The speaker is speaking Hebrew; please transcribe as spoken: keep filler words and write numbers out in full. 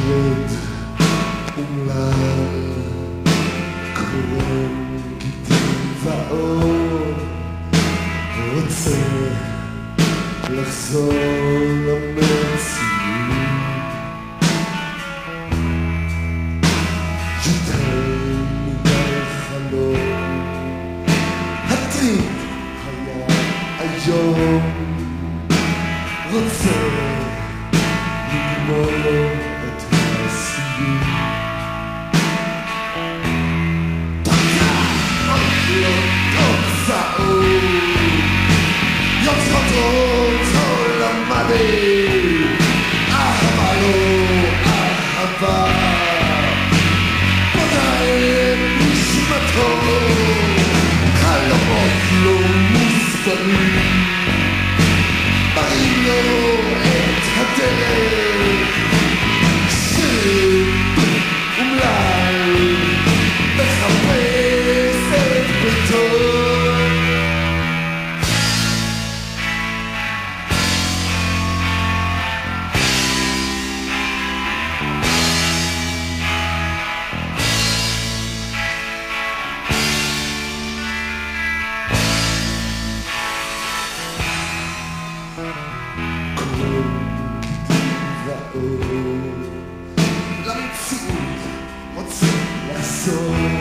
ילד אומלל קורן גידים ואור רוצה לחזור למציאות יותר מדי חלום הטריק היה היום רוצה לגמור את הסיום תוקע עוד לא תוצאות יוצאות אותו למדי אהבה לא אהבה פודעים נשמתו חלומות לא מוסברים מראים לו את הדרך שיר אומלל מחפש את ביתו למציאות רוצה לחזור